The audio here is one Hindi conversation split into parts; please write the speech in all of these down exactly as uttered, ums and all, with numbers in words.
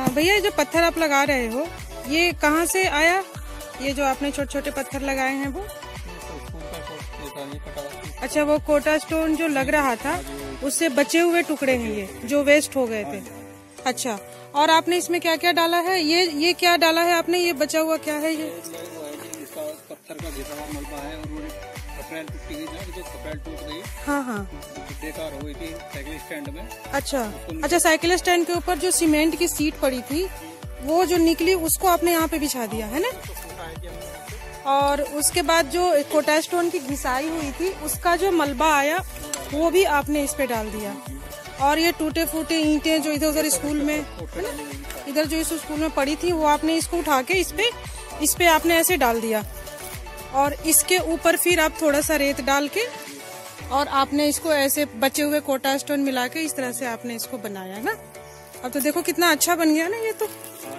भैया ये जो पत्थर आप लगा रहे हो ये कहाँ से आया? ये जो आपने छोटे छोटे पत्थर लगाए हैं वो? अच्छा, वो कोटा स्टोन जो लग रहा था उससे बचे हुए टुकड़े हैं ये, जो वेस्ट हो गए थे। अच्छा, और आपने इसमें क्या क्या डाला है? ये ये क्या डाला है आपने? ये बचा हुआ क्या है? ये पत्थर का घिसा हुआ मलबा है और वो कपड़े टूट गई ना, जो कपड़े टूट गई। हाँ हाँ, बेकार हो गई थी साइकिल स्टैंड में। अच्छा अच्छा, साइकिल स्टैंड के ऊपर जो सीमेंट की सीट पड़ी थी वो जो निकली उसको आपने यहाँ पे बिछा दिया है ना? और उसके बाद जो कोटा स्टोन की घिसाई हुई थी उसका जो मलबा आया वो भी आपने इस पे डाल दिया। और ये टूटे फूटे ईंटें जो इधर उधर स्कूल में है ना, इधर जो इस स्कूल में पड़ी थी वो आपने इसको उठा के इस पे इस पे आपने ऐसे डाल दिया। और इसके ऊपर फिर आप थोड़ा सा रेत डाल के और आपने इसको ऐसे बचे हुए कोटा स्टोन मिला के इस तरह से आपने इसको बनाया ना। अब तो देखो कितना अच्छा बन गया ना ये तो।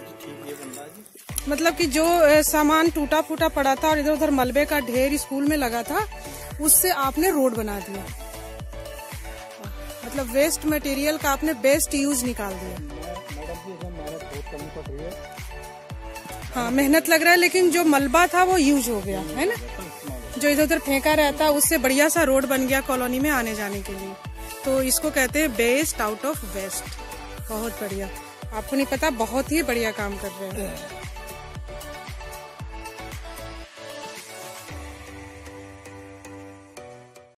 मतलब कि जो सामान टूटा फूटा पड़ा था और इधर उधर मलबे का ढेर स्कूल में लगा था उससे आपने रोड बना दिया। मतलब वेस्ट मटेरियल का आपने बेस्ट यूज निकाल दिया। हाँ, मेहनत लग रहा है लेकिन जो मलबा था वो यूज हो गया है ना। जो इधर उधर फेंका रहता उससे बढ़िया सा रोड बन गया कॉलोनी में आने जाने के लिए। तो इसको कहते हैं बेस्ट आउट ऑफ वेस्ट। बहुत बढ़िया, आपको नहीं पता, बहुत ही बढ़िया काम कर रहे हैं।